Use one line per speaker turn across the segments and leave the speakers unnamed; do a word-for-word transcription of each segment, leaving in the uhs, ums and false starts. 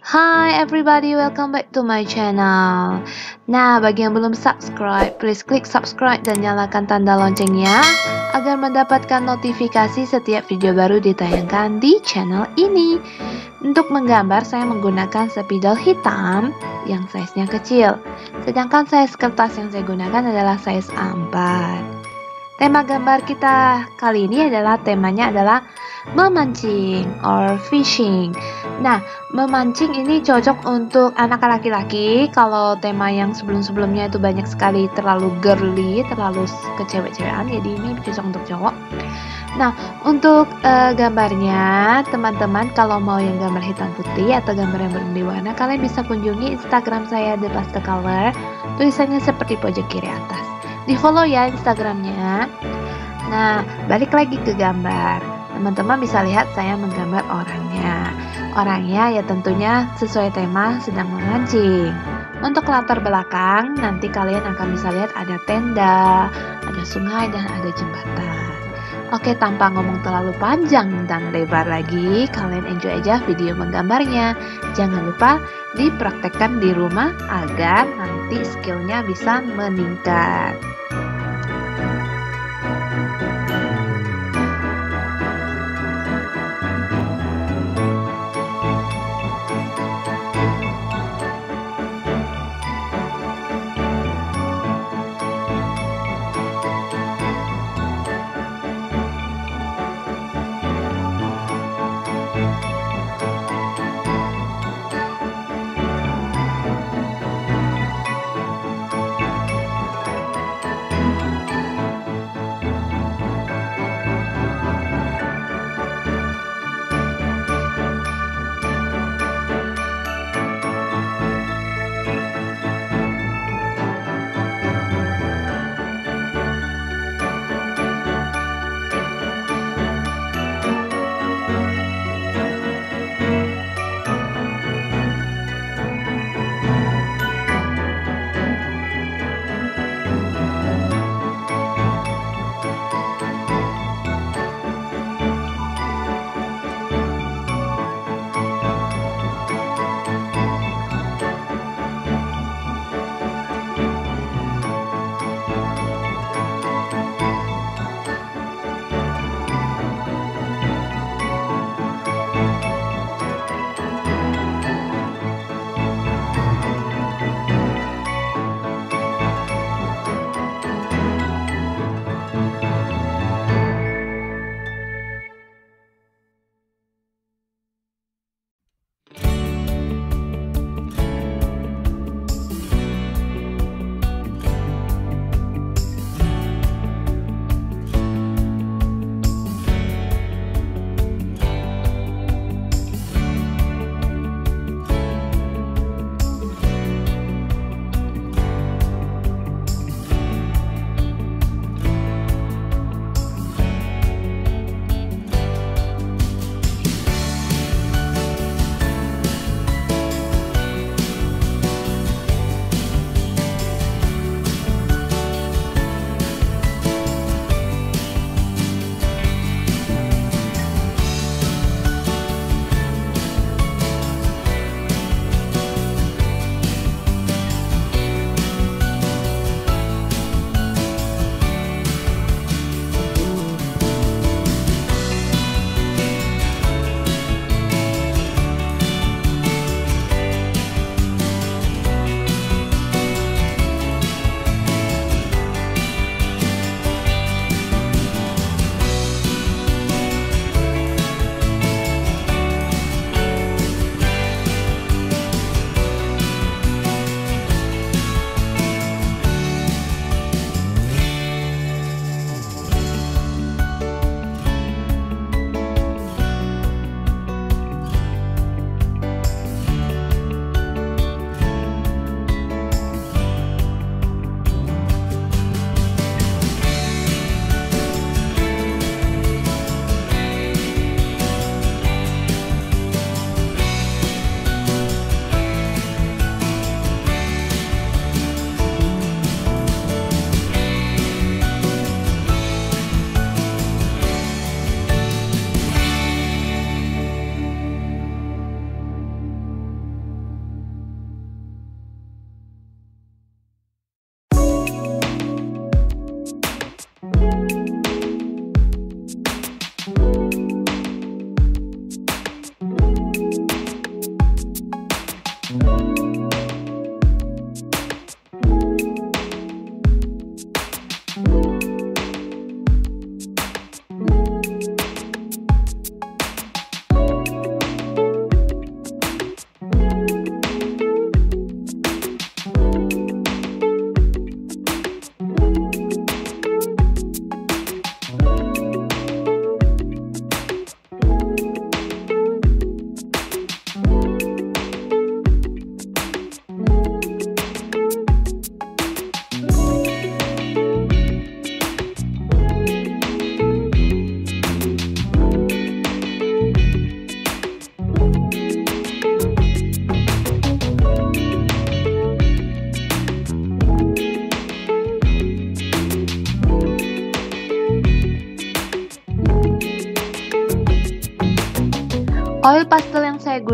Hi everybody, welcome back to my channel. Nah, bagi yang belum subscribe, please klik subscribe dan nyalakan tanda loncengnya agar mendapatkan notifikasi setiap video baru ditayangkan di channel ini. Untuk menggambar, saya menggunakan spidol hitam yang size-nya kecil. Sedangkan size kertas yang saya gunakan adalah size A empat. Tema gambar kita kali ini adalah temanya adalah memancing or fishing. Nah, memancing ini cocok untuk anak laki-laki. Kalau tema yang sebelum-sebelumnya itu banyak sekali terlalu girly, terlalu kecewek-cewekan, jadi ini cocok untuk cowok. Nah, untuk uh, gambarnya, teman-teman kalau mau yang gambar hitam putih atau gambar yang berwarna, kalian bisa kunjungi Instagram saya The Pastel Color. Tulisannya seperti pojok kiri atas. Di follow ya Instagramnya. Nah, balik lagi ke gambar. Teman-teman bisa lihat saya menggambar orangnya. Orangnya ya tentunya sesuai tema sedang memancing. Untuk latar belakang, nanti kalian akan bisa lihat ada tenda, ada sungai, dan ada jembatan. Oke, tanpa ngomong terlalu panjang dan lebar lagi, kalian enjoy aja video menggambarnya. Jangan lupa dipraktekkan di rumah agar nanti skillnya bisa meningkat.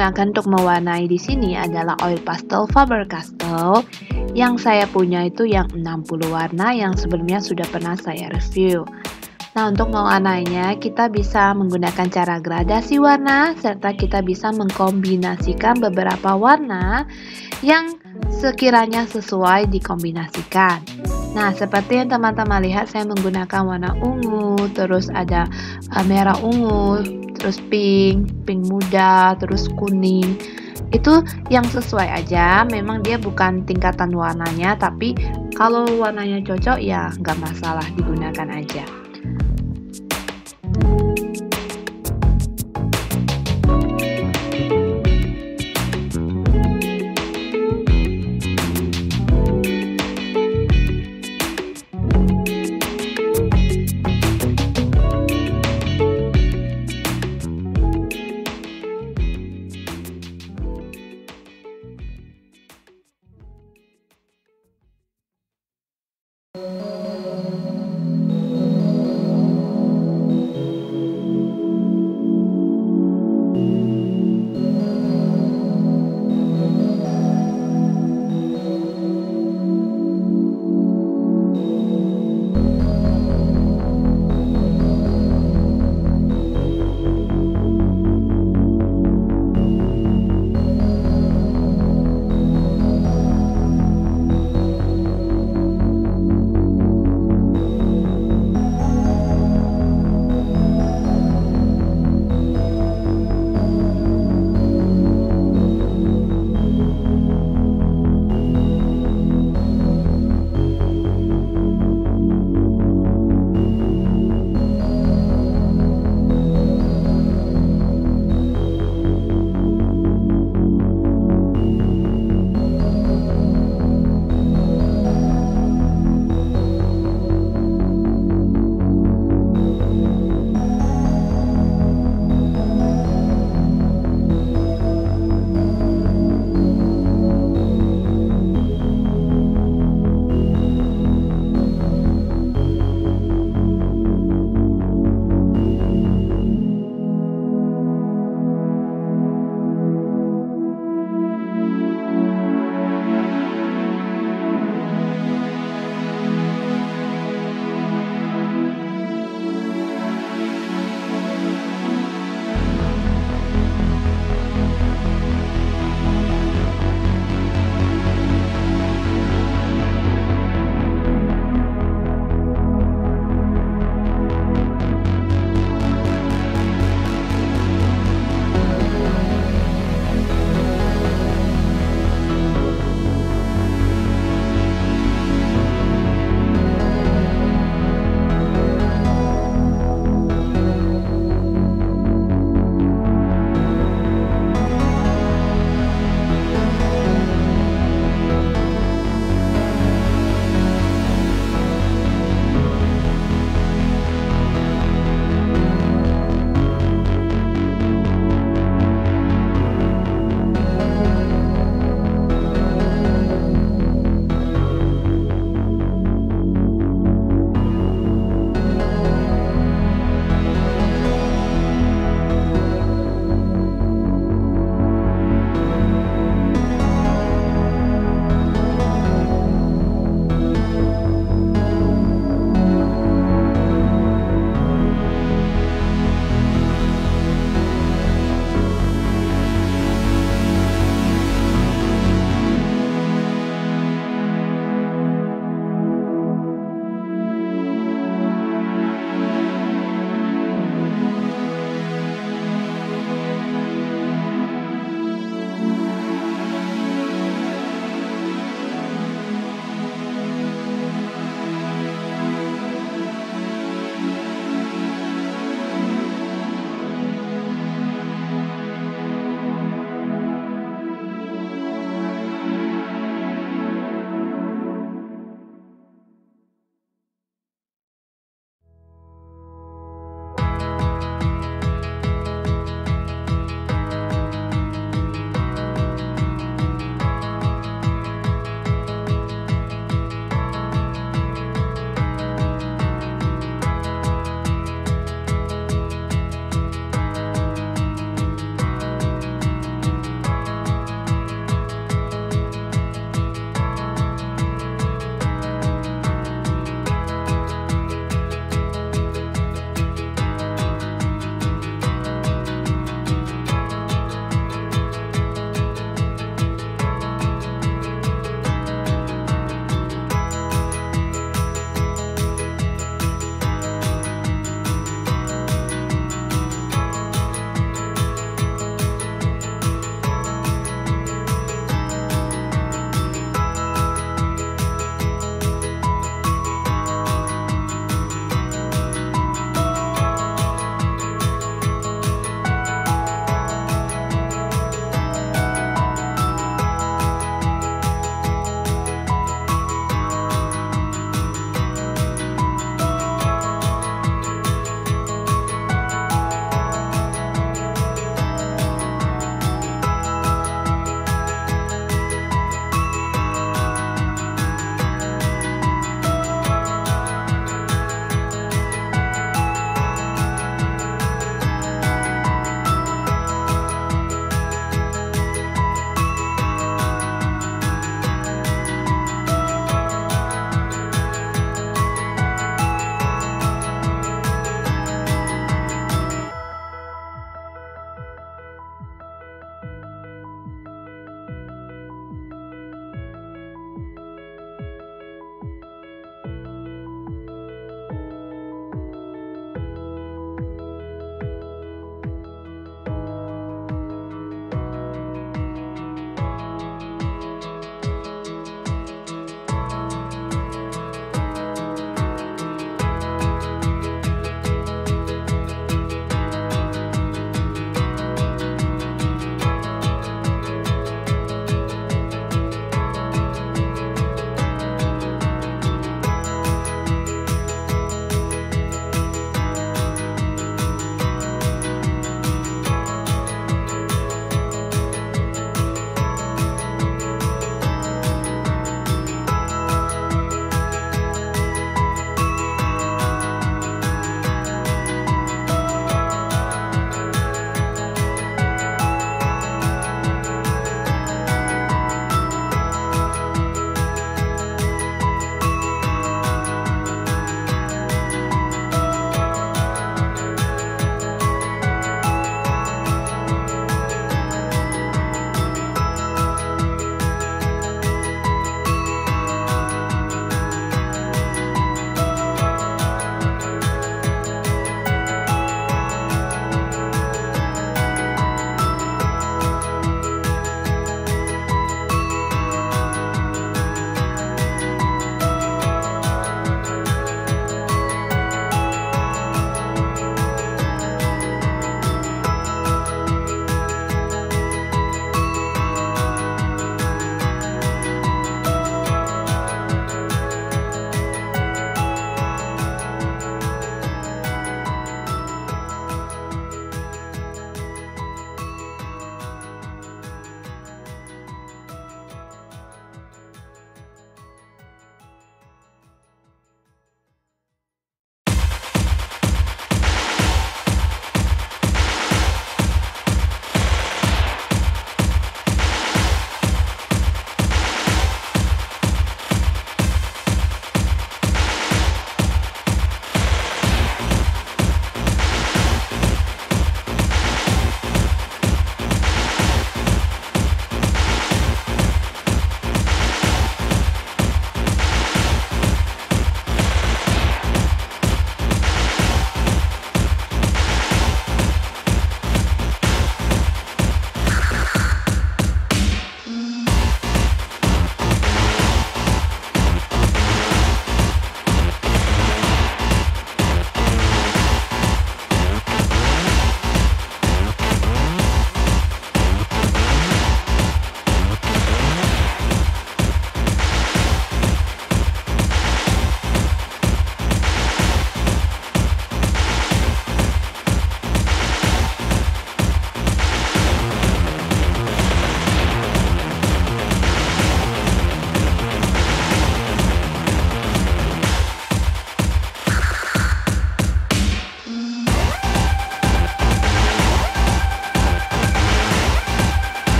gunakan untuk mewarnai di sini adalah oil pastel Faber-Castell. Yang saya punya itu yang enam puluh warna yang sebelumnya sudah pernah saya review. Nah, untuk mewarnainya kita bisa menggunakan cara gradasi warna serta kita bisa mengkombinasikan beberapa warna yang sekiranya sesuai dikombinasikan. Nah, seperti yang teman-teman lihat saya menggunakan warna ungu, terus ada uh, merah ungu, terus pink, pink muda, terus kuning. Itu yang sesuai aja, memang dia bukan tingkatan warnanya, tapi kalau warnanya cocok ya nggak masalah, digunakan aja.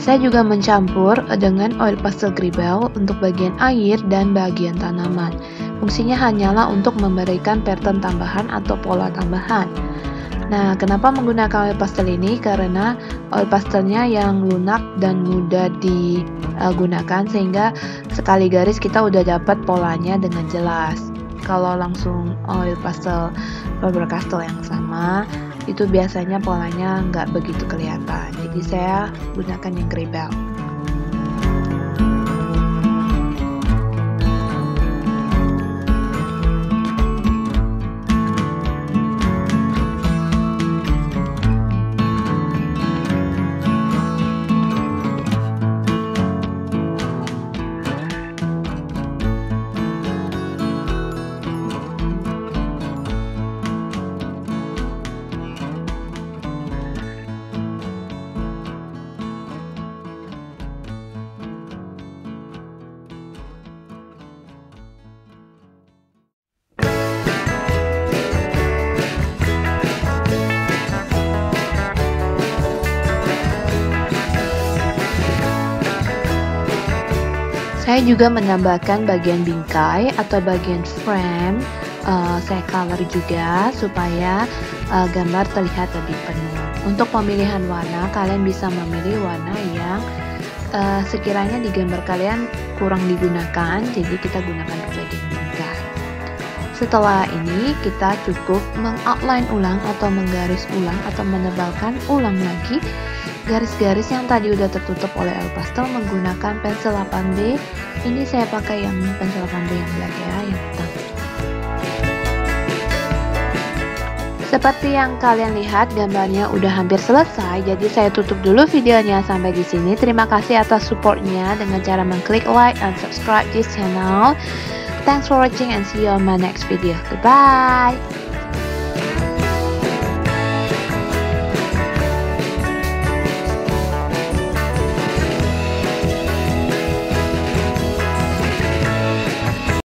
Saya juga mencampur dengan oil pastel Gribel untuk bagian air dan bagian tanaman. Fungsinya hanyalah untuk memberikan pattern tambahan atau pola tambahan. Nah, kenapa menggunakan oil pastel ini? Karena oil pastelnya yang lunak dan mudah digunakan, sehingga sekali garis kita udah dapat polanya dengan jelas. Kalau langsung oil pastel Faber-Castell yang sama, itu biasanya polanya nggak begitu kelihatan. Jadi saya gunakan yang Gribel. Saya juga menambahkan bagian bingkai atau bagian frame, uh, saya color juga supaya uh, gambar terlihat lebih penuh. Untuk pemilihan warna, kalian bisa memilih warna yang uh, sekiranya di gambar kalian kurang digunakan, jadi kita gunakan bagian bingkai. Setelah ini, kita cukup mengoutline ulang atau menggaris ulang atau menebalkan ulang lagi garis-garis yang tadi udah tertutup oleh oil pastel menggunakan pensil delapan B. Ini saya pakai yang pensil delapan B yang black ya, yang hitam. Seperti yang kalian lihat, gambarnya udah hampir selesai. Jadi saya tutup dulu videonya sampai di sini. Terima kasih atas supportnya dengan cara mengklik like and subscribe this channel. Thanks for watching and see you on my next video. Goodbye.